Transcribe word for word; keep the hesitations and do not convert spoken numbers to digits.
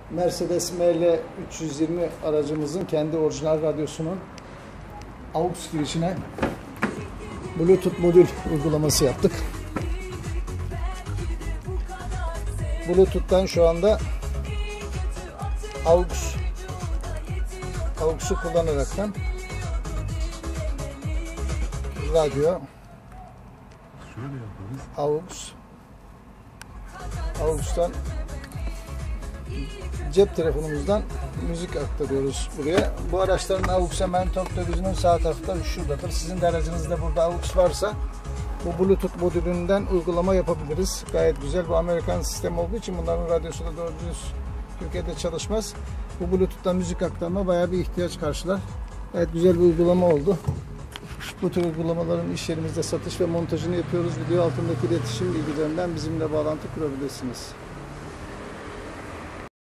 Mercedes M L üç yüz yirmi aracımızın kendi orijinal radyosunun aux girişine Bluetooth modül uygulaması yaptık. Bluetooth'tan şu anda aux aux'u kullanaraktan radyo aux aux'tan cep telefonumuzdan müzik aktarıyoruz buraya. Bu araçların aux hemen top dörtünün sağ tarafta şuradadır. Sizin de aracınızda burada aux varsa bu Bluetooth modülünden uygulama yapabiliriz. Gayet güzel. Bu Amerikan sistemi olduğu için bunların radyosu da doğru düz Türkiye'de çalışmaz. Bu Bluetooth'tan müzik aktarma bayağı bir ihtiyaç karşılar. Gayet güzel bir uygulama oldu. Bu tür uygulamaların iş yerimizde satış ve montajını yapıyoruz. Video altındaki iletişim bilgilerinden bizimle bağlantı kurabilirsiniz.